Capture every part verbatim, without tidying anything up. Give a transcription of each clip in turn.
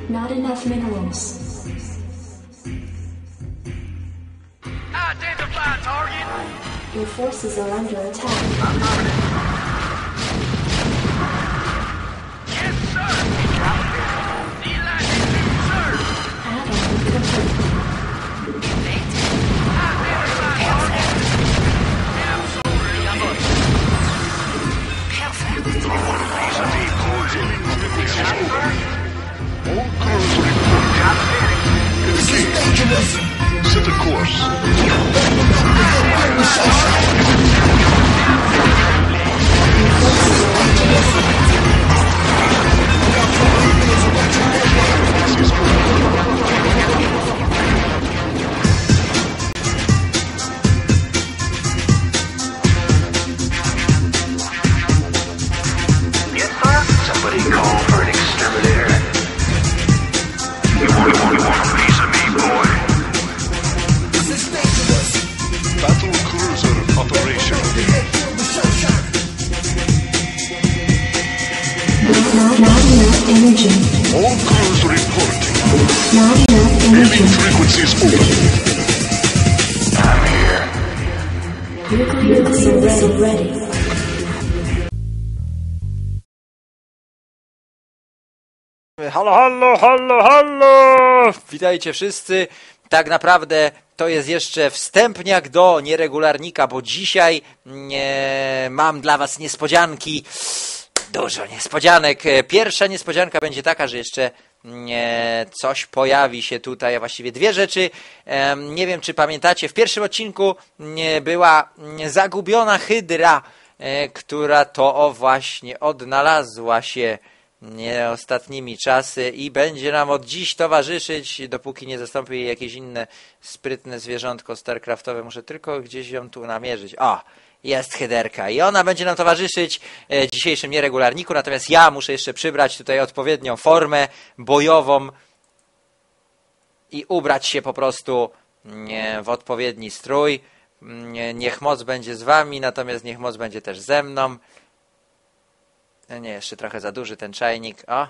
Not enough minerals. Identify target. Your forces are under attack. Yes, sir. Elected to, sir. Add-on complete. Identify target. Absolutely. Perfect. All crews report. This is dangerous. Set a course. Yes, sir. Somebody call for an exterminator. You want, you want, you want a piece of me, boy? This is dangerous. Battle cruiser operation. Not, not, not enough energy. All crews reporting. Not enough energy. Hailing frequencies open. I'm here. Nuclear missile ready. Halo, halo, halo, halo! Witajcie wszyscy. Tak naprawdę to jest jeszcze wstępniak do nieregularnika, bo dzisiaj nie, mam dla was niespodzianki. Dużo niespodzianek. Pierwsza niespodzianka będzie taka, że jeszcze nie, coś pojawi się tutaj, a właściwie dwie rzeczy. Em, nie wiem, czy pamiętacie, w pierwszym odcinku nie, była zagubiona hydra, e, która to o właśnie odnalazła się nie ostatnimi czasy i będzie nam od dziś towarzyszyć, dopóki nie zastąpi jej jakieś inne sprytne zwierzątko starcraftowe. Muszę tylko gdzieś ją tu namierzyć. O, jest hyderka i ona będzie nam towarzyszyć w dzisiejszym nieregularniku, natomiast ja muszę jeszcze przybrać tutaj odpowiednią formę bojową i ubrać się po prostu nie, w odpowiedni strój. Nie, niech moc będzie z wami, natomiast niech moc będzie też ze mną. Nie, jeszcze trochę za duży ten czajnik. O.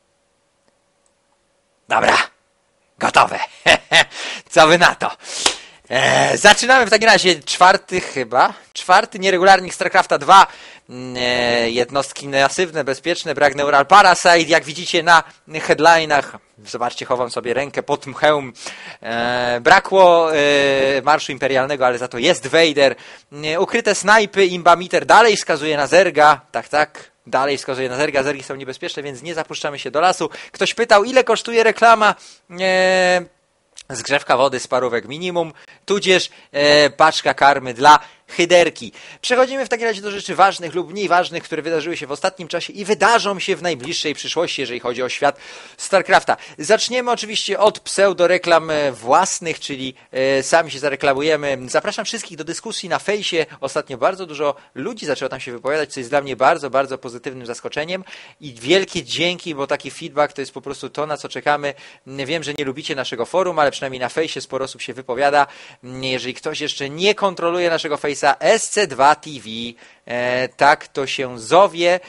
Dobra. Gotowe. Co wy na to? Eee, zaczynamy w takim razie czwarty chyba. Czwarty nieregularnik StarCrafta dwa. Eee, jednostki masywne, bezpieczne, brak Neural Parasite. Jak widzicie na headline'ach. Zobaczcie, chowam sobie rękę pod mchełm. Eee, brakło e, Marszu Imperialnego, ale za to jest Vader. Eee, ukryte snajpy, imbamiter dalej wskazuje na Zerga. Tak, tak. Dalej wskazuje na Zerga. Zergi są niebezpieczne, więc nie zapuszczamy się do lasu. Ktoś pytał, ile kosztuje reklama eee, zgrzewka wody z parówek minimum, tudzież e, paczka karmy dla hyderki. Przechodzimy w takim razie do rzeczy ważnych lub mniej ważnych, które wydarzyły się w ostatnim czasie i wydarzą się w najbliższej przyszłości, jeżeli chodzi o świat StarCrafta. Zaczniemy oczywiście od pseudoreklam własnych, czyli e, sami się zareklamujemy. Zapraszam wszystkich do dyskusji na fejsie. Ostatnio bardzo dużo ludzi zaczęło tam się wypowiadać, co jest dla mnie bardzo, bardzo pozytywnym zaskoczeniem i wielkie dzięki, bo taki feedback to jest po prostu to, na co czekamy. Wiem, że nie lubicie naszego forum, ale przynajmniej na fejsie sporo osób się wypowiada. Jeżeli ktoś jeszcze nie kontroluje naszego fejsa, S C dwa T V, e, tak to się zowie.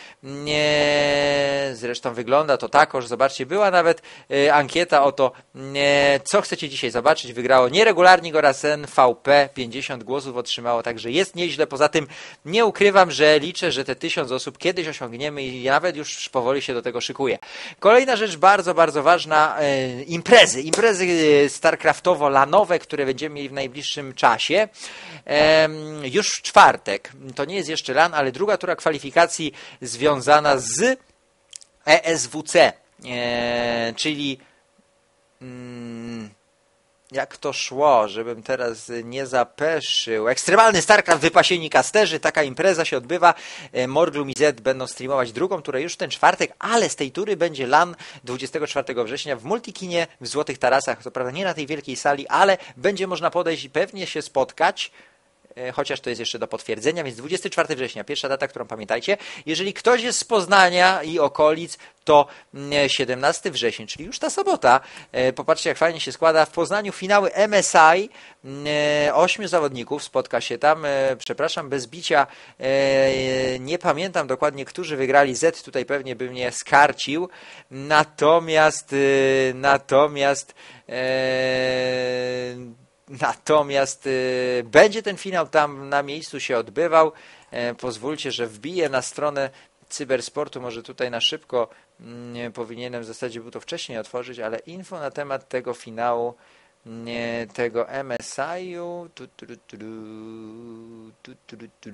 E, zresztą wygląda to takoż. Zobaczcie, była nawet e, ankieta o to, e, co chcecie dzisiaj zobaczyć. Wygrało nieregularnik oraz N V P. pięćdziesiąt głosów otrzymało, także jest nieźle. Poza tym nie ukrywam, że liczę, że te tysiąc osób kiedyś osiągniemy i nawet już powoli się do tego szykuję. Kolejna rzecz bardzo, bardzo ważna. E, imprezy. Imprezy StarCraftowo-lanowe, które będziemy mieli w najbliższym czasie. E, już w czwartek, to nie jest jeszcze LAN, ale druga tura kwalifikacji związana z E S W C, e, czyli mm, jak to szło, żebym teraz nie zapeszył. Ekstremalny StarCraft wypasieni kasterzy, taka impreza się odbywa. Morglum i Z będą streamować drugą turę już w ten czwartek, ale z tej tury będzie LAN dwudziestego czwartego września w Multikinie w Złotych Tarasach. Co prawda nie na tej wielkiej sali, ale będzie można podejść i pewnie się spotkać e, chociaż to jest jeszcze do potwierdzenia, więc dwudziestego czwartego września, pierwsza data, którą pamiętajcie. Jeżeli ktoś jest z Poznania i okolic, to mm, siedemnastego września, czyli już ta sobota. E, Popatrzcie, jak fajnie się składa. W Poznaniu finały M S I. E, Ośmiu zawodników spotka się tam. E, Przepraszam, bez bicia. E, Nie pamiętam dokładnie, którzy wygrali. Z tutaj pewnie by mnie skarcił. Natomiast e, natomiast e, natomiast e, będzie ten finał tam na miejscu się odbywał. E, Pozwólcie, że wbiję na stronę cybersportu, może tutaj na szybko nie powinienem w zasadzie był to wcześniej otworzyć, ale info na temat tego finału, nie, tego M S I-u. Tu, tu, tu, tu, tu, tu, tu, tu,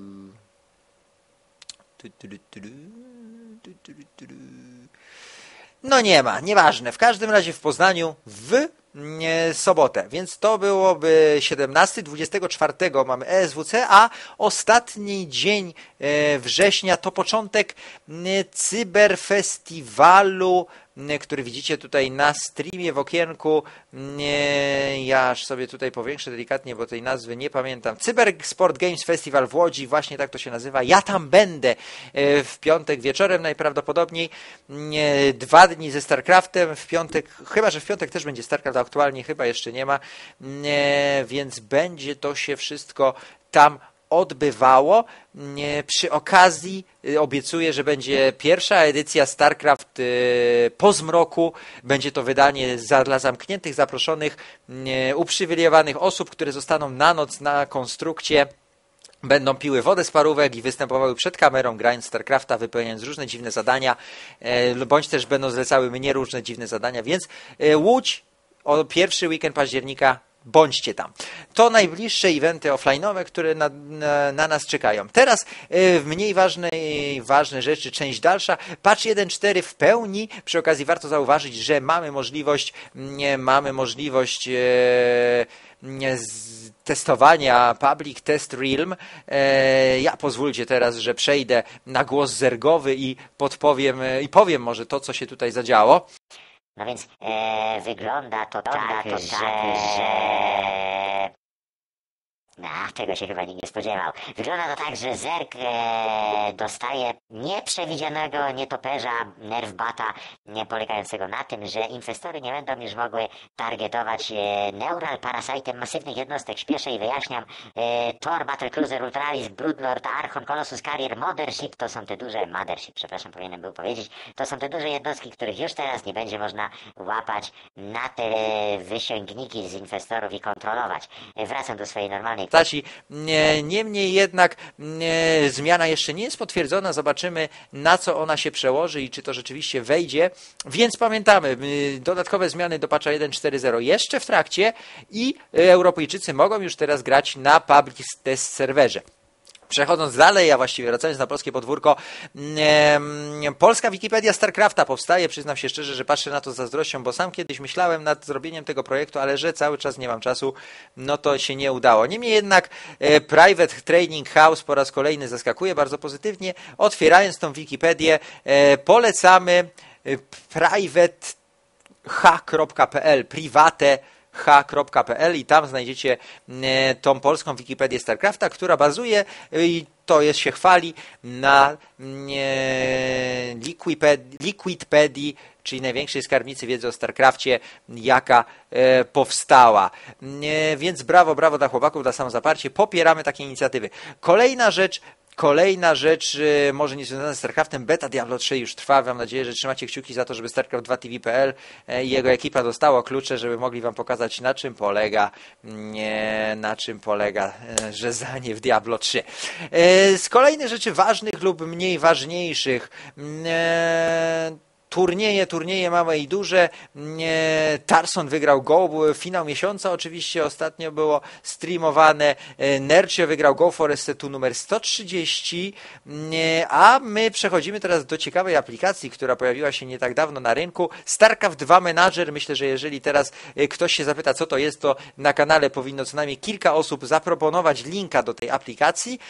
tu, tu, tu, tu, tu, tu, tu, tu. No nie ma, nieważne. W każdym razie w Poznaniu w nie, sobotę, więc to byłoby siedemnastego, dwudziestego czwartego mamy E S W C, a ostatni dzień e, września to początek e, cyberfestiwalu, e, który widzicie tutaj na streamie w okienku. E, ja aż sobie tutaj powiększę delikatnie, bo tej nazwy nie pamiętam. Cyber Sport Games Festival w Łodzi, właśnie tak to się nazywa. Ja tam będę e, w piątek wieczorem najprawdopodobniej. E, dwa dni ze StarCraftem, w piątek, chyba że w piątek też będzie StarCraft, aktualnie chyba jeszcze nie ma, e, więc będzie to się wszystko tam odbywało. E, przy okazji e, obiecuję, że będzie pierwsza edycja StarCraft e, po zmroku. Będzie to wydanie za, dla zamkniętych, zaproszonych, e, uprzywilejowanych osób, które zostaną na noc na konstrukcie. Będą piły wodę z parówek i występowały przed kamerą, grając StarCrafta, wypełniając różne dziwne zadania, e, bądź też będą zlecały mnie różne dziwne zadania, więc e, Łódź, o pierwszy weekend października, bądźcie tam. To najbliższe eventy offline'owe, które na, na, na nas czekają. Teraz y, mniej ważne, ważne rzeczy, część dalsza. Patch jeden kropka cztery w pełni. Przy okazji warto zauważyć, że mamy możliwość, nie, mamy możliwość e, nie, z, testowania Public Test Realm. E, ja pozwólcie teraz, że przejdę na głos zergowy i podpowiem i powiem może to, co się tutaj zadziało. No więc e, wygląda to tak, to że... że... No, tego się chyba nikt nie spodziewał. Wygląda to tak, że Zerg e, dostaje nieprzewidzianego nietoperza Nerfbata, nie polegającego na tym, że inwestory nie będą już mogły targetować e, Neural Parasite'em masywnych jednostek. Śpieszę i wyjaśniam. E, Thor, Battlecruiser, Ultralis, Broodlord, Archon, Colossus Carrier, Mothership to są te duże... Mothership, przepraszam, powinienem był powiedzieć. To są te duże jednostki, których już teraz nie będzie można łapać na te wysięgniki z inwestorów i kontrolować. E, wracam do swojej normalnej postaci. Niemniej jednak zmiana jeszcze nie jest potwierdzona. Zobaczymy, na co ona się przełoży i czy to rzeczywiście wejdzie. Więc pamiętamy, dodatkowe zmiany do patcha jeden cztery zero jeszcze w trakcie i Europejczycy mogą już teraz grać na public test serwerze. Przechodząc dalej, a właściwie wracając na polskie podwórko, e, polska Wikipedia StarCrafta powstaje. Przyznam się szczerze, że patrzę na to z zazdrością, bo sam kiedyś myślałem nad zrobieniem tego projektu, ale że cały czas nie mam czasu, no to się nie udało. Niemniej jednak e, Private Training House po raz kolejny zaskakuje bardzo pozytywnie. Otwierając tą Wikipedię, e, polecamy e, private h kropka p l, private h kropka p l i tam znajdziecie e, tą polską Wikipedię StarCrafta, która bazuje e, i to jest, się chwali na e, Liquidpedii, czyli największej skarbnicy wiedzy o StarCrafcie, jaka e, powstała. E, więc brawo, brawo dla chłopaków, dla samozaparcie. Popieramy takie inicjatywy. Kolejna rzecz, Kolejna rzecz, może nie związana z StarCraftem, beta Diablo trzy już trwa. Mam nadzieję, że trzymacie kciuki za to, żeby StarCraft dwa T V kropka p l i jego ekipa dostało klucze, żeby mogli wam pokazać, na czym polega, nie, na czym polega rzezanie w Diablo trzy. Z kolejnych rzeczy ważnych lub mniej ważniejszych, Turnieje, turnieje małe i duże. Tarson wygrał Go, finał miesiąca oczywiście ostatnio było streamowane. Nercio wygrał Go Forest tu numer sto trzydzieści, a my przechodzimy teraz do ciekawej aplikacji, która pojawiła się nie tak dawno na rynku. StarCraft dwa Manager. Myślę, że jeżeli teraz ktoś się zapyta, co to jest, to na kanale powinno co najmniej kilka osób zaproponować linka do tej aplikacji.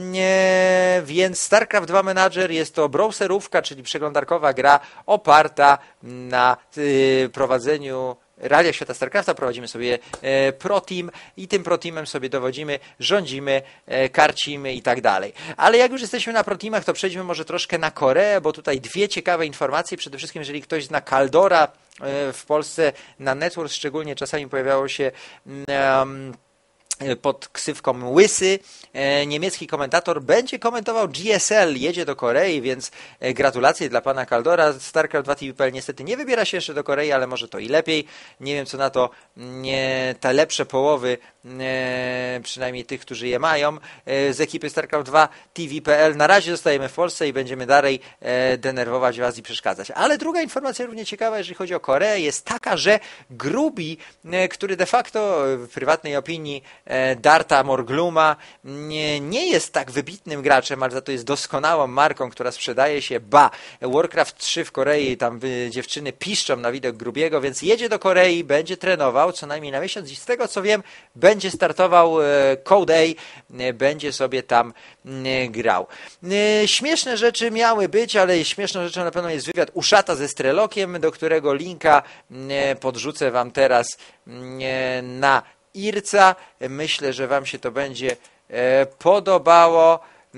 Więc StarCraft dwa Manager jest to browserówka, czyli przeglądarkowa gra oparta na y, prowadzeniu Radia Świata StarCrafta, prowadzimy sobie e, Pro Team i tym Pro Teamem sobie dowodzimy, rządzimy, e, karcimy i tak dalej. Ale jak już jesteśmy na Pro Teamach, to przejdźmy może troszkę na Koreę, bo tutaj dwie ciekawe informacje. Przede wszystkim, jeżeli ktoś zna Kaldora e, w Polsce na Network, szczególnie czasami pojawiało się um, pod ksywką Łysy, e, niemiecki komentator będzie komentował G S L, jedzie do Korei, więc e, gratulacje dla pana Kaldora. StarCraft dwa T V kropka p l niestety nie wybiera się jeszcze do Korei, ale może to i lepiej. Nie wiem co na to nie, te lepsze połowy, e, przynajmniej tych, którzy je mają, e, z ekipy StarCraft dwa T V kropka p l. Na razie zostajemy w Polsce i będziemy dalej e, denerwować was i przeszkadzać. Ale druga informacja równie ciekawa, jeżeli chodzi o Koreę, jest taka, że Grubi, e, który de facto w prywatnej opinii Darta Morgluma nie, nie jest tak wybitnym graczem, ale za to jest doskonałą marką, która sprzedaje się. Ba, Warcraft trzy w Korei, tam dziewczyny piszczą na widok Grubiego, więc jedzie do Korei, będzie trenował co najmniej na miesiąc i z tego co wiem, będzie startował Code A, będzie sobie tam grał. Śmieszne rzeczy miały być, ale śmieszną rzeczą na pewno jest wywiad Uszata ze Strelokiem, do którego linka podrzucę wam teraz na Irca. Myślę, że wam się to będzie e, podobało, e,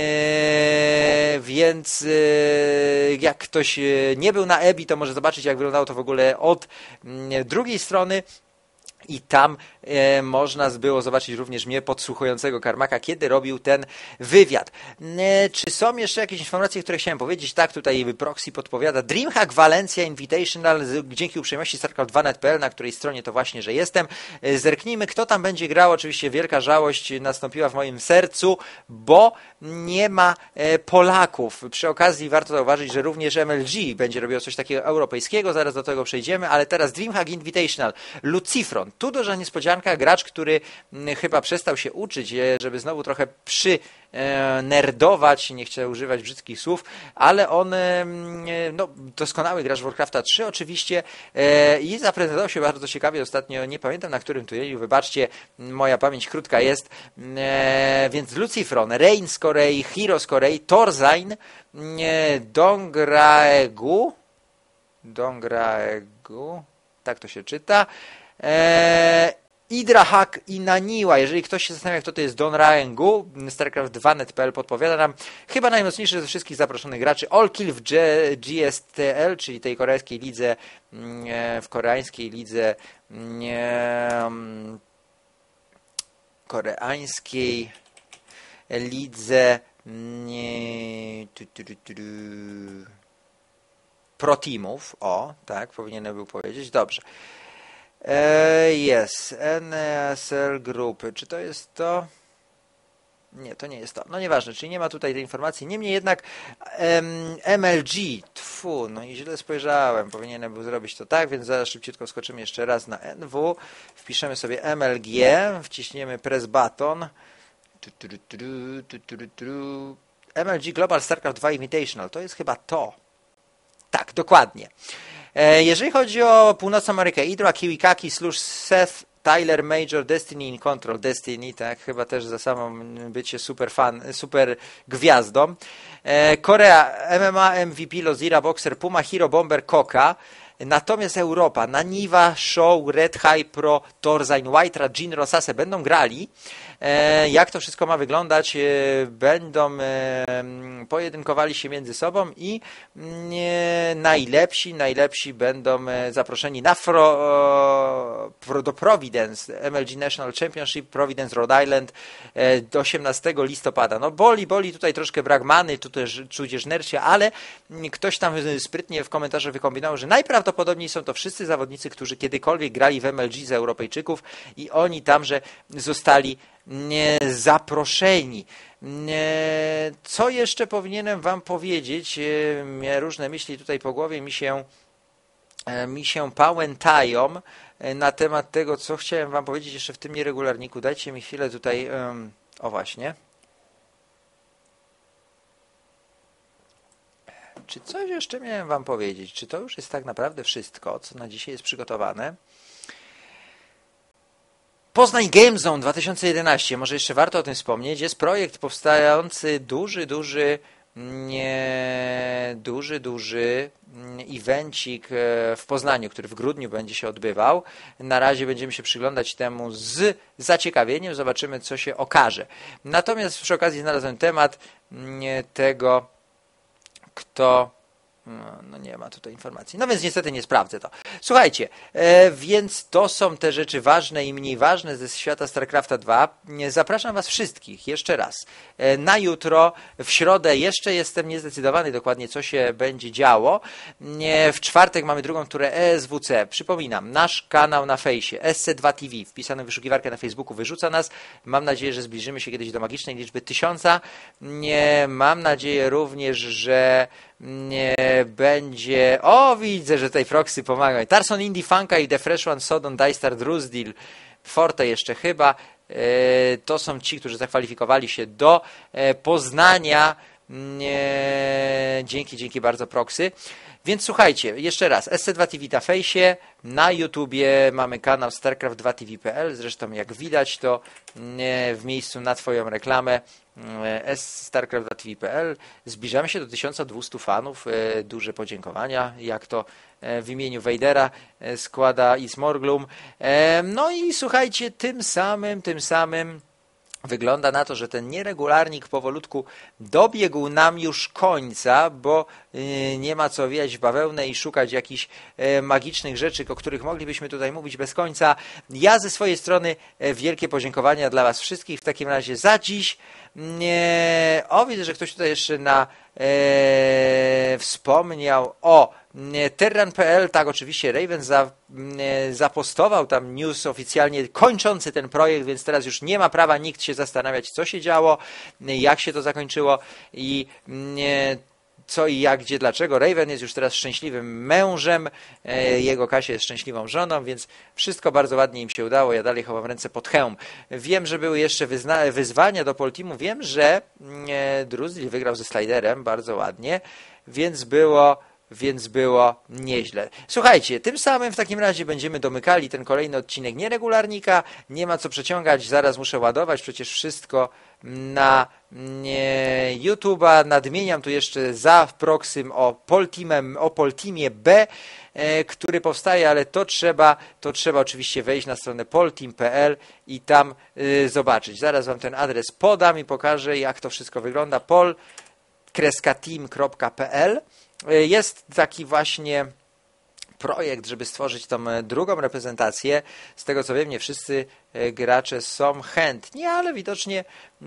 więc e, jak ktoś nie był na Ebi, to może zobaczyć, jak wyglądało to w ogóle od e, drugiej strony. I tam e, można było zobaczyć również mnie, podsłuchującego Karmaka, kiedy robił ten wywiad. E, czy są jeszcze jakieś informacje, które chciałem powiedzieć? Tak, tutaj Proxy podpowiada. Dreamhack Valencia Invitational, dzięki uprzejmości StarCraft dwa kropka net kropka p l, na której stronie to właśnie, że jestem. E, zerknijmy, kto tam będzie grał. Oczywiście wielka żałość nastąpiła w moim sercu, bo nie ma e, Polaków. Przy okazji warto zauważyć, że również M L G będzie robiło coś takiego europejskiego. Zaraz do tego przejdziemy, ale teraz Dreamhack Invitational. Lucifron. Tu duża niespodzianka, gracz, który chyba przestał się uczyć, żeby znowu trochę przy nerdować, nie chcę używać brzydkich słów, ale on no, doskonały gracz Warcrafta trzy oczywiście i zaprezentował się bardzo ciekawie ostatnio, nie pamiętam na którym turnieju, wybaczcie, moja pamięć krótka jest, więc Lucifron, Rain z Korei, Hero z Korei, Torzain, Dongraegu, Dongraegu, tak to się czyta, Eee, Idra Hack i Naniła. Jeżeli ktoś się zastanawia, kto to jest Don Raengu, StarCraft dwa kropka net kropka p l podpowiada nam, chyba najmocniejszy ze wszystkich zaproszonych graczy. All Kill w G S T L, czyli tej koreańskiej lidze, e, w koreańskiej lidze e, koreańskiej lidze nie, tu, tu, tu, tu, tu, Pro Teamów. O, tak, powinienem był powiedzieć. Dobrze. Jest, N S L grupy. Czy to jest to? Nie, to nie jest to. No nieważne, czyli nie ma tutaj tej informacji. Niemniej jednak um, M L G, tfu, no i źle spojrzałem. Powinienem był zrobić to tak, więc zaraz szybciutko skoczymy jeszcze raz na N W. Wpiszemy sobie M L G, wciśniemy press button. Tu, tu, tu, tu, tu, tu, tu, tu. M L G Global StarCraft dwa Invitational, to jest chyba to. Tak, dokładnie. Jeżeli chodzi o Północną Amerykę, Idra, Kiwikaki, Slush, Seth, Tyler, Major, Destiny in Control, Destiny, tak, chyba też za samą bycie super fan, super gwiazdą. Korea, M M A, M V P, Lozira, Boxer, Puma, Hero, Bomber, Koka. Natomiast Europa, Naniwa, Show, Red High Pro, Torzain, White, Jin, Rosase będą grali. E, jak to wszystko ma wyglądać? E, będą e, pojedynkowali się między sobą i e, najlepsi, najlepsi będą e, zaproszeni na fro, pro, do Providence, M L G National Championship, Providence, Rhode Island, e, do osiemnastego listopada. No boli, boli tutaj troszkę brak many, tu też tudzież nercia, ale ktoś tam sprytnie w komentarzach wykombinował, że najprawdopodobniej są to wszyscy zawodnicy, którzy kiedykolwiek grali w M L G z Europejczyków i oni tamże zostali zaproszeni. Co jeszcze powinienem wam powiedzieć? Różne myśli tutaj po głowie mi się mi się pałętają na temat tego, co chciałem wam powiedzieć jeszcze w tym nieregularniku. Dajcie mi chwilę tutaj. O właśnie. Czy coś jeszcze miałem wam powiedzieć? Czy to już jest tak naprawdę wszystko, co na dzisiaj jest przygotowane? Poznań Game Zone dwa tysiące jedenaście, może jeszcze warto o tym wspomnieć, jest projekt powstający duży, duży nie, duży, duży evencik w Poznaniu, który w grudniu będzie się odbywał. Na razie będziemy się przyglądać temu z zaciekawieniem, zobaczymy, co się okaże. Natomiast przy okazji znalazłem temat tego, kto... No nie ma tutaj informacji. No więc niestety nie sprawdzę to. Słuchajcie, e, więc to są te rzeczy ważne i mniej ważne ze świata StarCrafta dwa. Zapraszam Was wszystkich jeszcze raz e, na jutro, w środę jeszcze jestem niezdecydowany dokładnie, co się będzie działo. E, w czwartek mamy drugą turę E S W C. Przypominam, nasz kanał na fejsie S C dwa T V, wpisany w wyszukiwarkę na Facebooku, wyrzuca nas. Mam nadzieję, że zbliżymy się kiedyś do magicznej liczby tysiąca. E, mam nadzieję również, że nie będzie... O, widzę, że tutaj proxy pomagają. Tarson, Indie, Funka i The Fresh One, Sodon, Dystar, Druzdil, Forte jeszcze chyba. E, to są ci, którzy zakwalifikowali się do e, Poznania. E, dzięki, dzięki bardzo proxy. Więc słuchajcie, jeszcze raz, S C dwa T V na fejsie, na YouTubie mamy kanał starcraft dwa T V kropka p l, zresztą jak widać to w miejscu na Twoją reklamę starcraft dwa T V kropka p l. Zbliżamy się do tysiąca dwustu fanów, duże podziękowania, jak to w imieniu Wejdera składa i Smorglum. No i słuchajcie, tym samym, tym samym wygląda na to, że ten nieregularnik powolutku dobiegł nam już końca, bo nie ma co wijać w bawełnę i szukać jakichś magicznych rzeczy, o których moglibyśmy tutaj mówić bez końca. Ja ze swojej strony wielkie podziękowania dla Was wszystkich w takim razie za dziś. O, widzę, że ktoś tutaj jeszcze na e, wspomniał o Terran kropka p l, tak, oczywiście Raven za, zapostował tam news oficjalnie kończący ten projekt, więc teraz już nie ma prawa nikt się zastanawiać, co się działo, jak się to zakończyło i co i jak, gdzie, dlaczego. Raven jest już teraz szczęśliwym mężem, jego Kasia jest szczęśliwą żoną, więc wszystko bardzo ładnie im się udało. Ja dalej chowam ręce pod hełm. Wiem, że były jeszcze wyzna- wyzwania do Polteamu. Wiem, że Druzdil wygrał ze Sliderem bardzo ładnie, więc było... Więc było nieźle. Słuchajcie, tym samym w takim razie będziemy domykali ten kolejny odcinek nieregularnika. Nie ma co przeciągać, zaraz muszę ładować przecież wszystko na nie, YouTube'a. Nadmieniam tu jeszcze za proxym o Polteamem, o Polteamie B, e, który powstaje, ale to trzeba, to trzeba oczywiście wejść na stronę polteam kropka p l i tam e, zobaczyć. Zaraz Wam ten adres podam i pokażę, jak to wszystko wygląda. pol team kropka p l. Jest taki właśnie projekt, żeby stworzyć tą drugą reprezentację. Z tego co wiem, nie wszyscy gracze są chętni, ale widocznie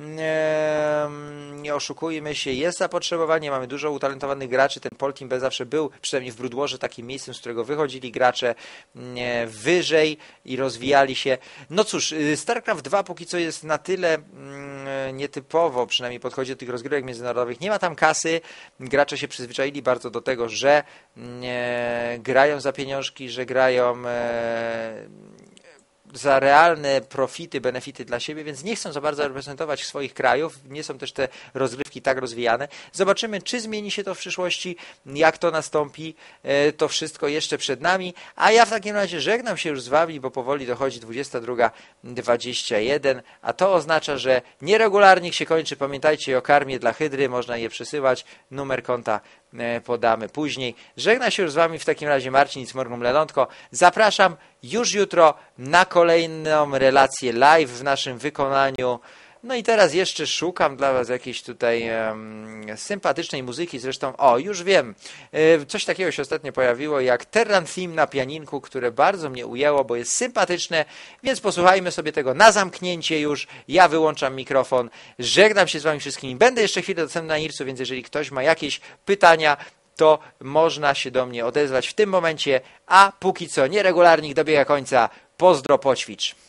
e, nie oszukujmy się, jest zapotrzebowanie, mamy dużo utalentowanych graczy. Ten Polteam B zawsze był, przynajmniej w Broodwarze, takim miejscem, z którego wychodzili gracze e, wyżej i rozwijali się. No cóż, StarCraft dwa póki co jest na tyle e, nietypowo, przynajmniej podchodzi do tych rozgrywek międzynarodowych. Nie ma tam kasy, gracze się przyzwyczaili bardzo do tego, że e, grają za pieniążki, że grają e, za realne profity, benefity dla siebie, więc nie chcą za bardzo reprezentować swoich krajów, nie są też te rozgrywki tak rozwijane. Zobaczymy, czy zmieni się to w przyszłości, jak to nastąpi, to wszystko jeszcze przed nami, a ja w takim razie żegnam się już z Wami, bo powoli dochodzi dwudziesta druga dwadzieścia jeden, a to oznacza, że nieregularnik się kończy. Pamiętajcie o karmie dla hydry, można je przesyłać, numer konta podamy później. Żegna się już z Wami w takim razie Marcin Smorgum Lelątko. Zapraszam już jutro na kolejną relację live w naszym wykonaniu. No i teraz jeszcze szukam dla Was jakiejś tutaj um, sympatycznej muzyki. Zresztą, o, już wiem, e, coś takiego się ostatnio pojawiło jak Terran Theme na pianinku, które bardzo mnie ujęło, bo jest sympatyczne, więc posłuchajmy sobie tego na zamknięcie już. Ja wyłączam mikrofon, żegnam się z Wami wszystkimi. Będę jeszcze chwilę dostępny na Ircu, więc jeżeli ktoś ma jakieś pytania, to można się do mnie odezwać w tym momencie, a póki co nieregularnik dobiega końca. Pozdro, poćwicz.